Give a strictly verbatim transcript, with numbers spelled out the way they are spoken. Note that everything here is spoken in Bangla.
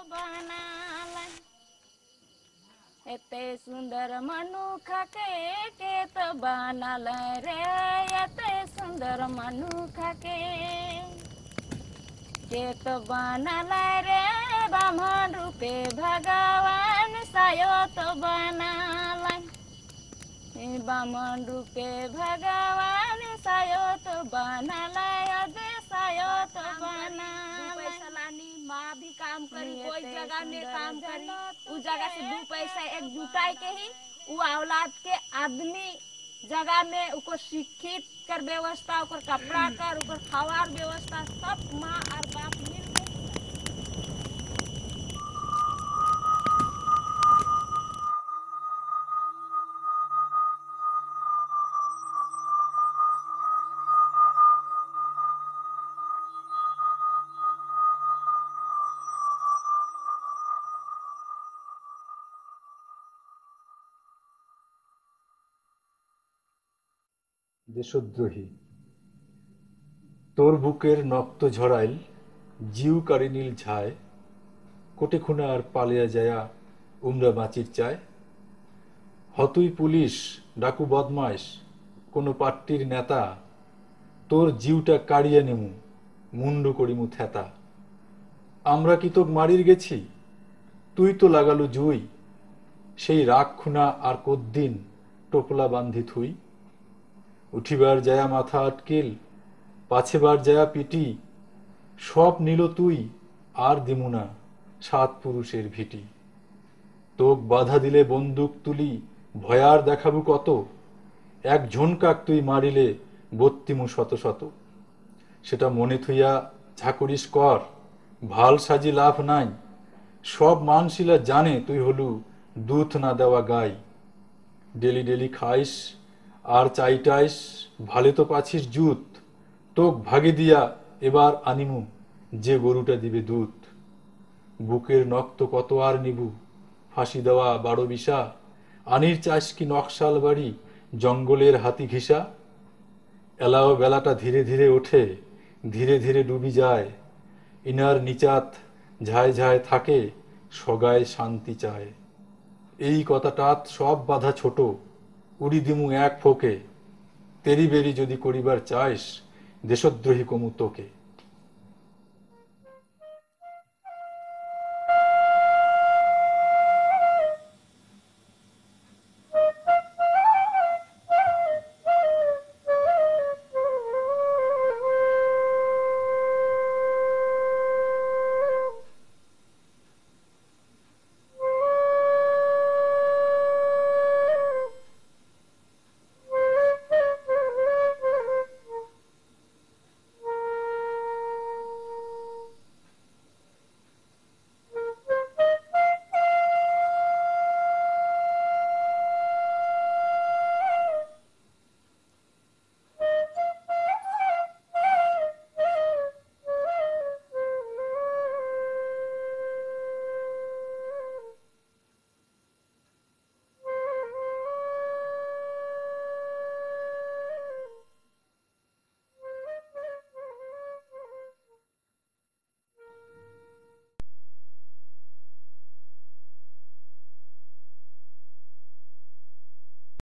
बनालाई एते सुंदर मनुखा के के तो बनालाई रे एते सुंदर मनुखा के के तो बनालाई रे बामन रूपे भगवान सायो तो बनालाई बामन रूपे भगवान सायो तो बनालाई अदे सायो तो बनालाई माँ भी काम करी कोई जगह में काम करी उस जगह से दो पैसा एक जुटाई के ही वो औलाद के आदमी जगह में उको शिक्षित कर व्यवस्था उकर कपड़ा कर उकर खावार व्यवस्था सब माँ और बाप मिल দেশদ্রোহী তোর বুকের নক্ত ঝরাইল জিউ কারিনীল ঝায় কোটে খুনা আর পালিয়া যায়া উমরা বাঁচির চায় হতুই পুলিশ ডাকু বদমাইশ কোনো পার্টির নেতা তোর জিউটা কাড়িয়া নেমু মুন্ডু করিমু থেতা আমরা কি তোক মারির গেছি তুই তো লাগালু জুই সেই রাগ খুনা আর কদ্দিন টোপলা বান্ধি থুই উঠিবার যায়া মাথা আটকিল পাছেবার যায়া পিটি সব নিল তুই আর দিমুনা সাত পুরুষের ভিটি তোক বাধা দিলে বন্দুক তুলি ভয়ার দেখাবু কত এক ঝনকাক তুই মারিলে বত্তিমু শত শত সেটা মনে থুইয়া ঝাকরিস কর ভাল সাজি লাভ নাই সব মানশিলা জানে তুই হলু দুধ না দেওয়া গাই ডেলি ডেলি খাইস আর চাইটাইস ভালে তো পাছিস জুত তোক ভাগে দিয়া এবার আনিমু যে গরুটা দিবে দুধ বুকের নক্ত কত আর নিবু ফাঁসি দেওয়া বারো বিশা আনির চাষ কি নকশাল বাড়ি জঙ্গলের হাতি ঘিসা এলাও বেলাটা ধীরে ধীরে ওঠে ধীরে ধীরে ডুবি যায় ইনার নিচাত ঝায় ঝায় থাকে সগায় শান্তি চায় এই কথাটাত সব বাধা ছোট উড়ি দিমু এক ফোকে তেরি বেরি যদি করিবার চাইস দেশদ্রোহী কমু তোকে।